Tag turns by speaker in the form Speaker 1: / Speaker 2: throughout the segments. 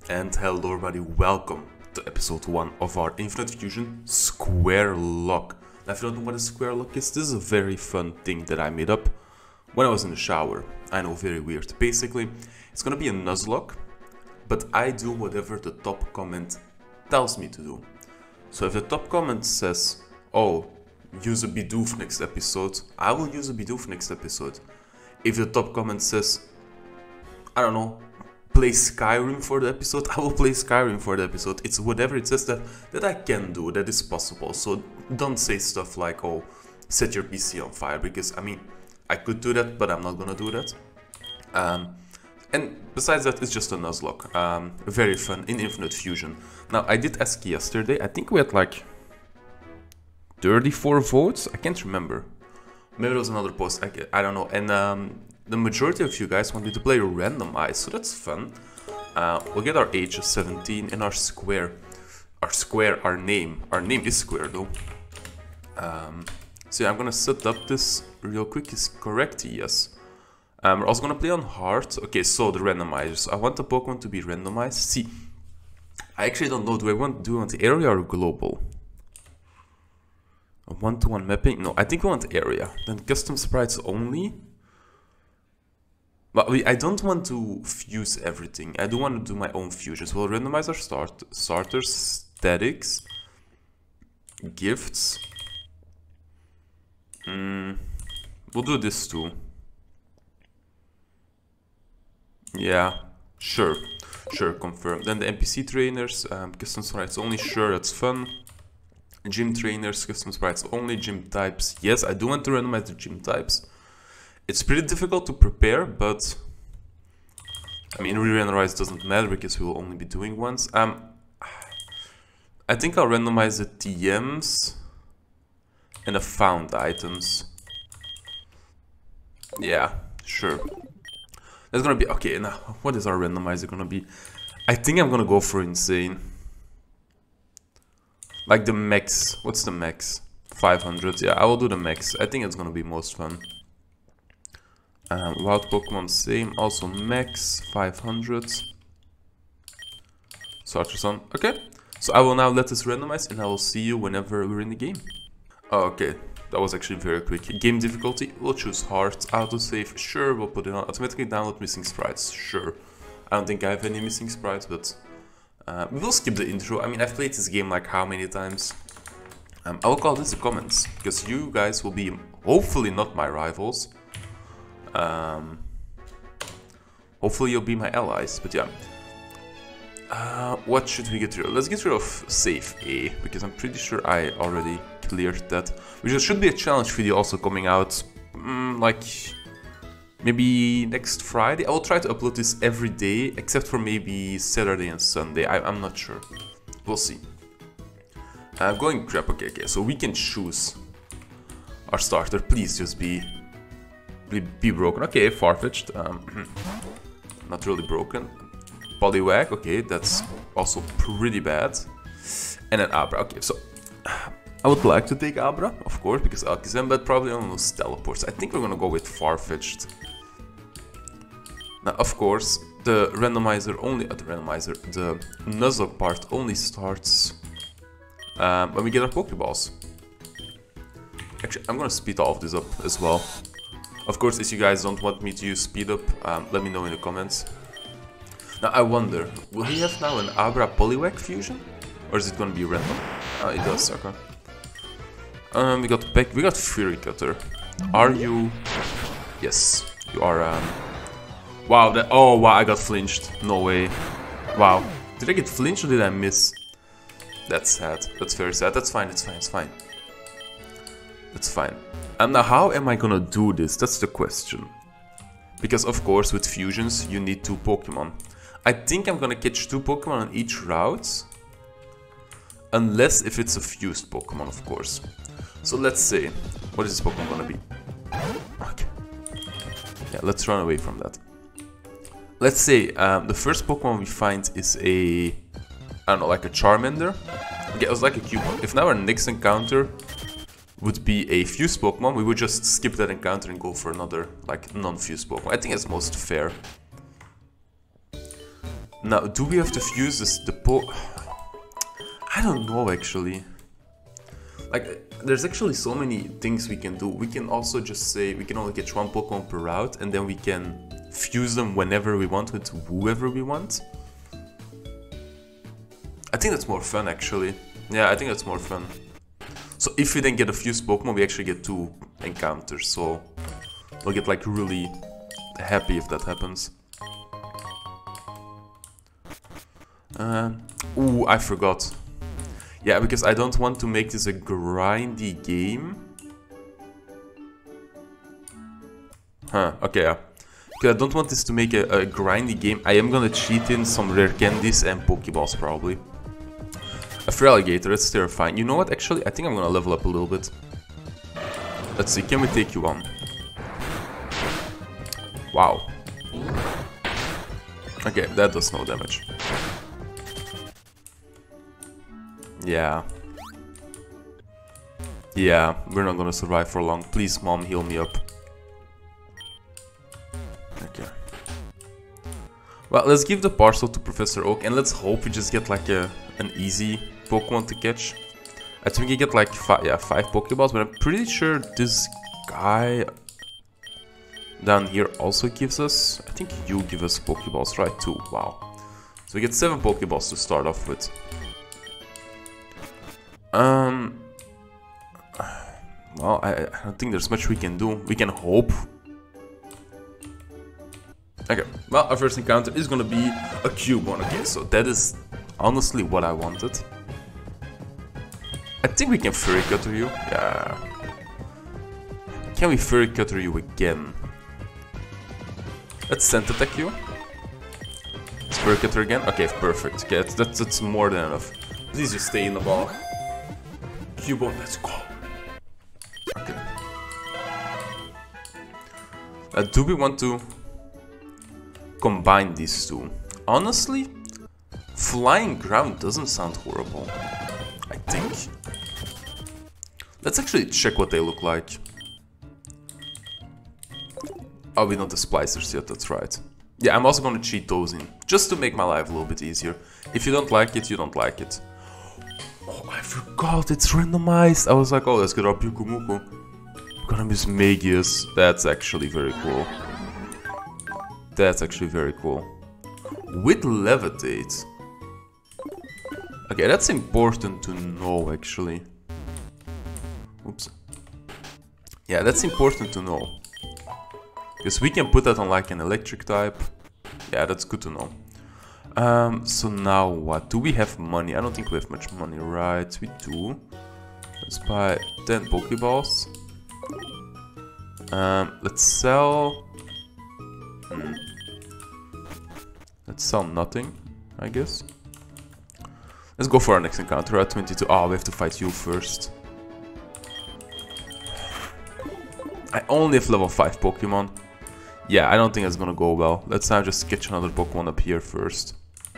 Speaker 1: And hello everybody, welcome to episode 1 of our Infinite Fusion Square Lock. Now if you don't know what a square lock is, this is a very fun thing that I made up when I was in the shower. I know, very weird. Basically, it's gonna be a Nuzlocke, but I do whatever the top comment tells me to do. So if the top comment says, oh, use a Bidoof next episode, I will use a Bidoof next episode. If the top comment says, I don't know, play Skyrim for the episode, I will play Skyrim for the episode. It's whatever it says that I can do, that is possible. So don't say stuff like, oh, set your PC on fire, because I mean, I could do that, but I'm not gonna do that. And besides that, it's just a Nuzlocke. Very fun in Infinite Fusion. Now, I did ask yesterday, I think we had like 34 votes, I can't remember. Maybe there was another post, I don't know. And the majority of you guys want me to play randomized, so that's fun. We'll get our age of 17 and our square. Our name is square though. So yeah, I'm gonna set up this real quick. Is correct? Yes. We're also gonna play on hard. Okay, so the randomizers. I want the Pokemon to be randomized. See, I actually don't know. Do I want the area or global? A 1-to-1 mapping? No, I think we want area. Then custom sprites only. But I don't want to fuse everything. I do want to do my own fusions. We'll randomize our starters, statics, gifts. We'll do this too. Yeah, sure, confirm. Then the NPC trainers, custom sprites only, sure, that's fun. Gym trainers, custom sprites only, gym types. Yes, I do want to randomize the gym types. It's pretty difficult to prepare, but I mean, re-randomize doesn't matter because we will only be doing once. I think I'll randomize the TMs and the found items. Yeah, sure. That's gonna be okay. Now, what is our randomizer gonna be? I think I'm gonna go for insane. Like the max. What's the max? 500. Yeah, I will do the max. I think it's gonna be most fun. Wild Pokemon same, also max 500. Starters on. Okay, so I will now let this randomize and I will see you whenever we're in the game. Oh, okay, that was actually very quick. Game difficulty, we'll choose hard. Autosave, sure, we'll put it on. Automatically download missing sprites, sure. I don't think I have any missing sprites, but we will skip the intro. I mean, I've played this game like how many times? I will call this the comments, because you guys will be hopefully not my rivals. Hopefully you'll be my allies, but yeah. What should we get rid of? Let's get rid of save A, because I'm pretty sure I already cleared that. Which should be a challenge video also coming out, like, maybe next Friday. I will try to upload this every day, except for maybe Saturday and Sunday. I'm not sure. We'll see. Going crap, okay, so we can choose our starter. Please just be broken. Okay, Farfetch'd. Not really broken. Poliwag, okay, that's also pretty bad. And an Abra, okay, so I would like to take Abra, of course, because Alakazam, but probably on those teleports. I think we're gonna go with Farfetch'd. Now, of course, the randomizer only, the Nuzlocke part only starts when we get our Pokeballs. Actually, I'm gonna speed all of this up as well. Of course, if you guys don't want me to use speed up, let me know in the comments. Now I wonder, will he have now an Abra Poliwag fusion? Or is it gonna be random? Oh, it does, okay. We got Fury Cutter. Are you... Yes, you are, Wow, oh wow, I got flinched. No way. Wow. Did I get flinched or did I miss? That's sad. That's very sad. That's fine, it's fine. It's fine. Now how am I gonna do this? That's the question. Because of course with fusions you need 2 Pokemon. I think I'm gonna catch 2 Pokemon on each route. Unless if it's a fused Pokemon, of course. So let's say, what is this Pokemon gonna be? Okay. Yeah, let's run away from that. Let's say the first Pokemon we find is a... I don't know, like a Charmander. Okay, it was like a Cubone. If now our next encounter would be a fused Pokemon, we would just skip that encounter and go for another, like, non-fused Pokemon. I think it's most fair. Now, do we have to fuse this, I don't know actually. Like, there's actually so many things we can do. We can also just say we can only catch one Pokemon per route, and then we can fuse them whenever we want with whoever we want. I think that's more fun actually. Yeah, I think that's more fun. So if we then get a fused Pokemon, we actually get 2 encounters. So we'll get like really happy if that happens. Ooh, I forgot. Yeah, because I don't want to make this a grindy game. Huh, okay, yeah. Because I don't want this to make a grindy game. I am gonna cheat in some rare candies and Pokeballs probably. A Feraligatr, that's terrifying. You know what, actually, I think I'm gonna level up a little bit. Let's see, can we take you on? Wow. Okay, that does no damage. Yeah. Yeah, we're not gonna survive for long. Please, Mom, heal me up. Okay. Well, let's give the parcel to Professor Oak and let's hope we just get like an easy Pokemon to catch. I think we get like 5 Pokeballs, but I'm pretty sure this guy down here also gives us... I think you give us Pokeballs, right, too. Wow. So we get 7 Pokeballs to start off with. Well, I don't think there's much we can do. We can hope. Okay, well, our first encounter is gonna be a Cubone. Okay, so that is honestly what I wanted. I think we can Furry Cutter you. Yeah. Can we Furry Cutter you again? Let's Scent Attack you. Let's Furry Cutter again. Okay, perfect. Okay, that's more than enough. Please just stay in the ball. Cubone, let's go. Okay. Do we want to combine these two? Honestly, Flying Ground doesn't sound horrible, I think. Let's actually check what they look like. Oh, we don't have splicers yet, that's right. Yeah, I'm also gonna cheat those in, just to make my life a little bit easier. If you don't like it, you don't like it. Oh, I forgot, it's randomized. I was like, oh, let's get our Pyukumuku. We're gonna miss Magius. That's actually very cool. That's actually very cool. With Levitate. Okay, that's important to know, actually. Oops. Yeah, that's important to know. Because we can put that on like an electric type. Yeah, that's good to know. So now what? Do we have money? I don't think we have much money, right? We do. Let's buy 10 Pokeballs. Let's sell... Let's sell nothing, I guess. Let's go for our next encounter at 22. Oh, we have to fight you first. I only have level 5 Pokemon. Yeah, I don't think that's gonna go well. Let's now just catch another Pokemon up here first.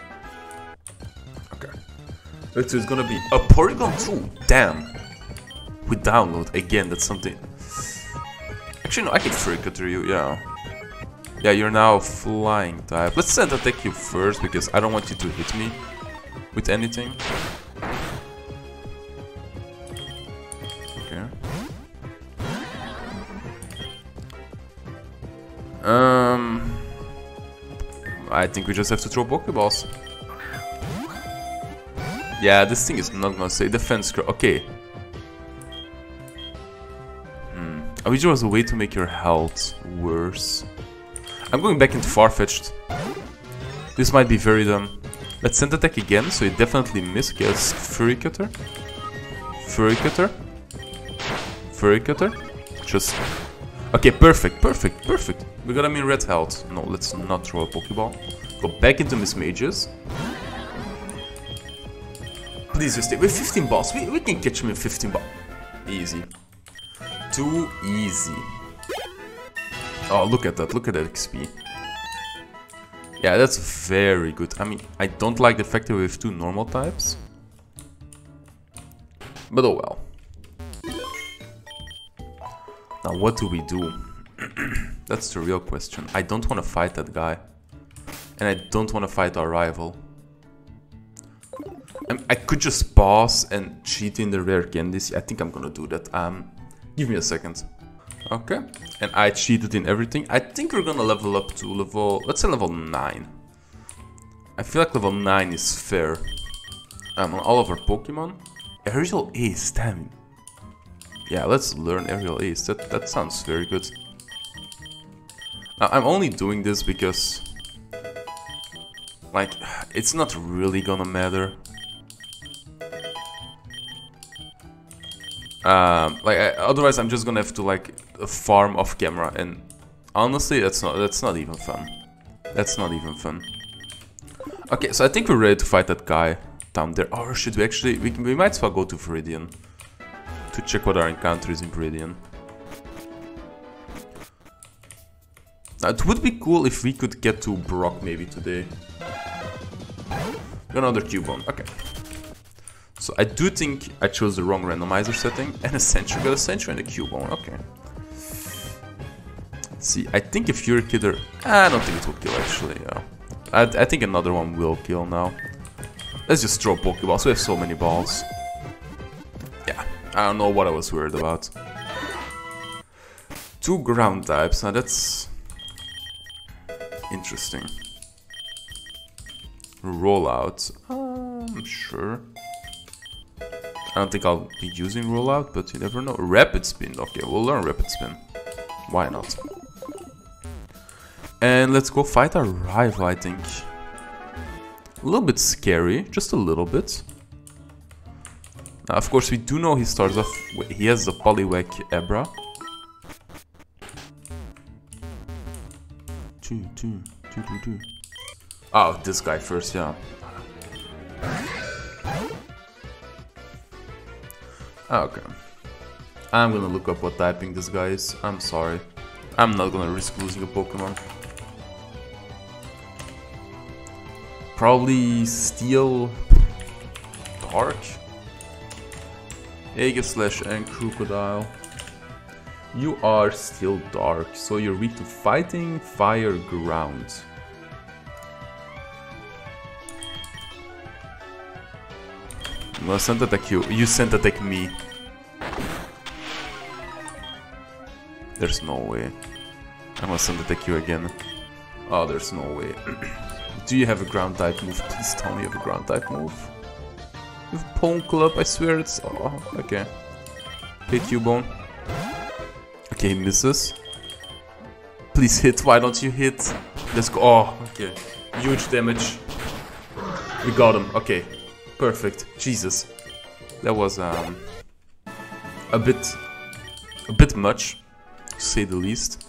Speaker 1: Okay. So it's gonna be a Porygon 2. Damn. We download again. That's something. Actually, no, I can Furry Cutter you. Yeah. Yeah, you're now Flying type. Let's Scent Attack you first because I don't want you to hit me with anything. Okay. I think we just have to throw Pokeballs. Yeah, this thing is not gonna say defense. Okay. I wish there was a way to make your health worse. I'm going back into Farfetch'd. This might be very dumb. Let's Scent Attack again, so you definitely miss. Okay, let's Furry Cutter. Furry Cutter. Furry Cutter. Just... Okay, perfect, perfect, perfect. We got him in red health. No, let's not throw a Pokeball. Go back into Miss Mages. Please just stay. We have 15 balls. We can catch him in 15 balls. Easy. Too easy. Oh, look at that. Look at that XP. Yeah, that's very good. I mean, I don't like the fact that we have 2 normal types. But oh well. Now, what do we do? That's the real question. I don't want to fight that guy. And I don't want to fight our rival. I could just pause and cheat in the rare candies. I think I'm gonna do that. Give me a second. Okay, and I cheated in everything. I think we're gonna level up to level, let's say level 9. I feel like level 9 is fair. On all of our Pokemon. Aerial Ace, damn. Yeah, let's learn Aerial Ace. That sounds very good. I'm only doing this because, like, it's not really gonna matter. Otherwise I'm just gonna have to like farm off camera, and honestly that's not even fun. That's not even fun. Okay, so I think we're ready to fight that guy down there. Or should we actually, we might as well go to Viridian to check what our encounter is in Viridian. Now it would be cool if we could get to Brock maybe today. Another Cubone, okay. So I do think I chose the wrong randomizer setting, and a Sentry, got a Sentry and a Cubone, okay. Let's see, I think a Fury Killer, I don't think it will kill actually, yeah. I think another one will kill now. Let's just throw Pokeballs, we have so many balls. Yeah, I don't know what I was worried about. 2 ground types, now that's interesting. Rollout, sure. I don't think I'll be using Rollout, but you never know. Rapid Spin, okay, we'll learn Rapid Spin. Why not? And let's go fight our rival, I think. A little bit scary, just a little bit. Now, of course, we do know he starts off, he has a Poliwag Abra. Two. Oh, this guy first, yeah. Okay. I'm gonna look up what typing this guy is. I'm sorry. I'm not gonna risk losing a Pokemon. Probably Steel... Dark? Aegislash and Crocodile. You are Steel Dark, so you're weak to Fighting, Fire, Ground. I'm gonna send attack you. You send attack me. There's no way. I'm gonna send attack you again. Oh, there's no way. Do you have a ground type move? Please tell me you have a ground type move. You have Pwn Club, I swear it's... Oh, okay. Okay, Cubone. Okay, he misses. Please hit, why don't you hit? Let's go. Oh, okay. Huge damage. We got him, okay. Perfect. Jesus. That was a bit much, to say the least.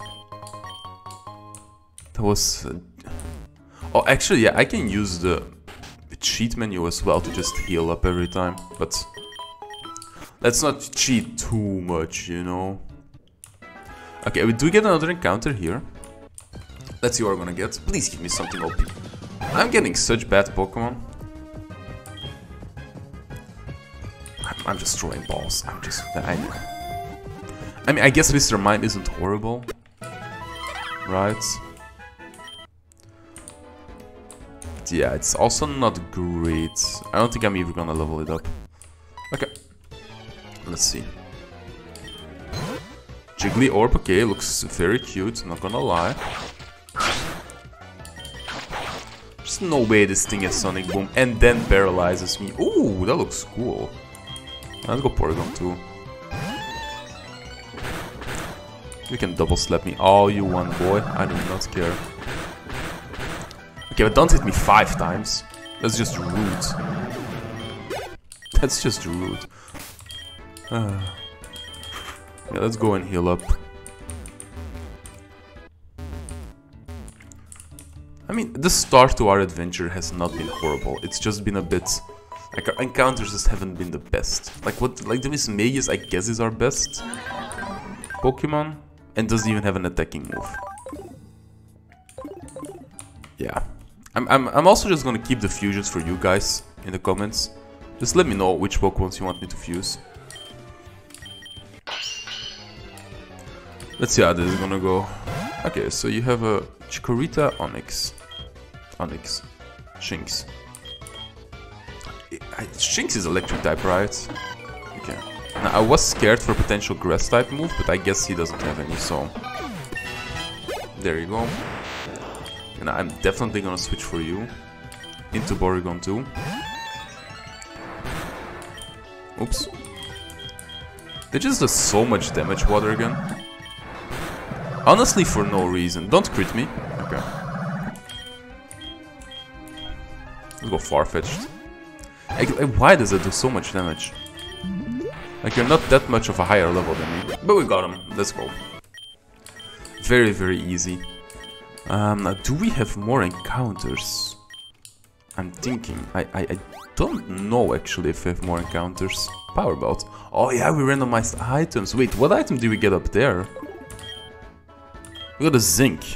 Speaker 1: That was... Oh, actually, yeah, I can use the cheat menu as well to just heal up every time, but let's not cheat too much, you know. Okay, we do get another encounter here. Let's see what we're gonna get. Please give me something OP. I'm getting such bad Pokemon. I'm just throwing balls. I mean, I guess Mr. Mime isn't horrible, right? But yeah, it's also not great. I don't think I'm even gonna level it up. Okay, let's see. Jiggly Orb, okay, looks very cute, not gonna lie. There's no way this thing has Sonic Boom and then paralyzes me. Ooh, that looks cool. Let's go Porygon too. You can double slap me all you want, boy. I do not care. Okay, but don't hit me 5 times. That's just rude. That's just rude. Yeah, let's go and heal up. I mean, the start to our adventure has not been horrible. It's just been a bit... Like, our encounters just haven't been the best. Like, what... Like, the Mismagius, I guess, is our best Pokemon. And doesn't even have an attacking move. Yeah. I'm also just gonna keep the fusions for you guys in the comments. Just let me know which Pokemons you want me to fuse. Let's see how this is gonna go. Okay, so you have a Chikorita Onix. Onix. Shinx. Shinx is electric type, right? Okay. Now, I was scared for a potential grass type move, but I guess he doesn't have any, so... There you go. And I'm definitely gonna switch for you into Porygon 2. Oops. They just does so much damage, Water Gun. Honestly, for no reason. Don't crit me. Okay. Let's go Farfetch'd. Why does it do so much damage? Like, you're not that much of a higher level than me. But we got him. Let's go. Very, very easy. Now, do we have more encounters? I'm thinking. I don't know, actually, if we have more encounters. Power Belt. Oh, yeah, we randomized items. Wait, what item did we get up there? We got a Zinc.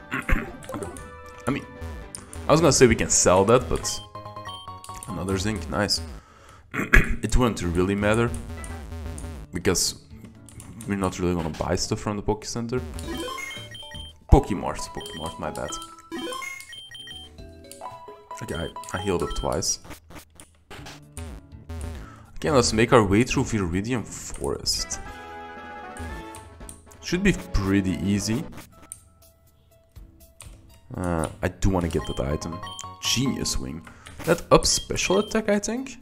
Speaker 1: I mean, I was gonna say we can sell that, but... Another Zinc, nice. It wouldn't really matter. Because we're not really gonna buy stuff from the Poké Center. Pokemart, my bad. Okay, I healed up twice. Okay, let's make our way through Viridian Forest. Should be pretty easy. I do want to get that item. Genius Wing. That ups special attack, I think.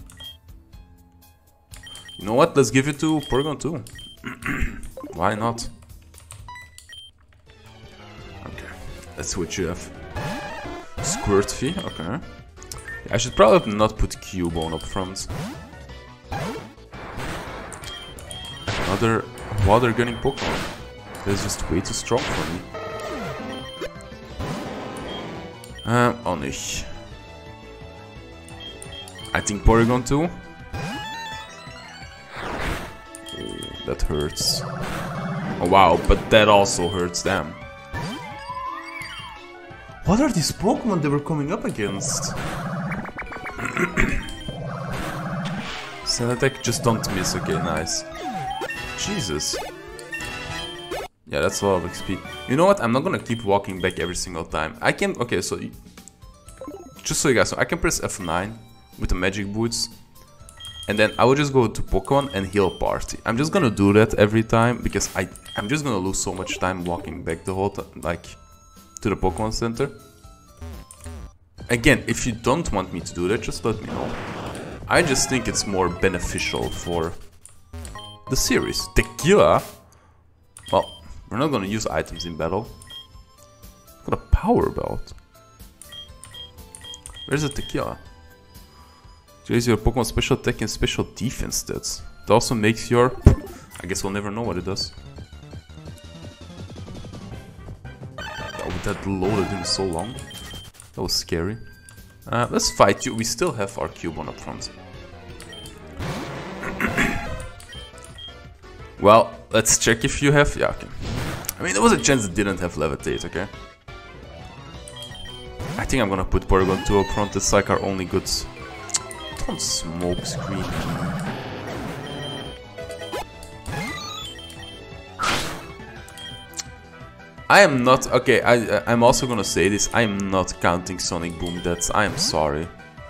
Speaker 1: You know what? Let's give it to Porygon 2. Why not? Okay. Let's see what you have. Squirtfy, okay. Yeah, I should probably not put Cubone up front. Another water gunning Pokemon. That's just way too strong for me. Onix. I think Porygon 2. Oh, that hurts. Oh wow, but that also hurts them. What are these Pokemon they were coming up against? Sand attack, just don't miss. Okay, nice. Jesus. Yeah, that's a lot of XP. You know what? I'm not gonna keep walking back every single time. I can... Okay, so... Just so you guys know, I can press F9 with the magic boots. And then I will just go to Pokemon and heal party. I'm just gonna do that every time because I'm just gonna lose so much time walking back the whole time, like, to the Pokemon Center. Again, if you don't want me to do that, just let me know. I just think it's more beneficial for the series. Tequila? Well, we're not gonna use items in battle. Got a Power Belt. Where's the Tequila? Raise your Pokemon special attack and special defense stats. It also makes your... I guess we'll never know what it does. Oh, that loaded in so long. That was scary. Let's fight you. We still have our Cubone up front. Well, let's check if you have... Yeah, okay. I mean, there was a chance it didn't have Levitate, okay? I think I'm gonna put Porygon 2 up front. It's like our only good... Don't smoke screen. I am not... Okay, I'm also gonna say this. I am not counting Sonic Boom Deaths. I am sorry.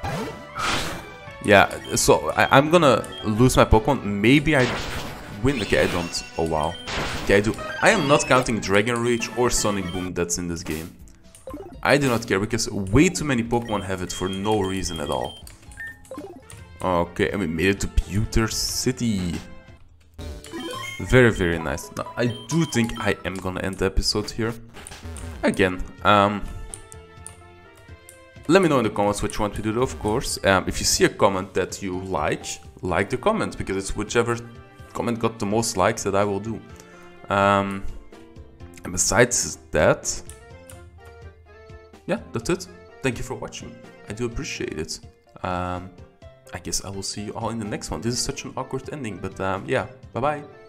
Speaker 1: Yeah, so I'm gonna lose my Pokemon. Maybe I win. Okay, I don't. Oh, wow. Okay, I do. I am not counting Dragon Rage or Sonic Boom Deaths in this game. I do not care because way too many Pokemon have it for no reason at all. Okay, and we made it to Pewter City. Very, very nice. Now, I do think I am gonna end the episode here. Again, let me know in the comments what you want to do, of course. If you see a comment that you like the comment, because it's whichever comment got the most likes that I will do. And besides that, yeah, that's it. Thank you for watching. I do appreciate it. I guess I will see you all in the next one. This is such an awkward ending, but yeah, bye-bye.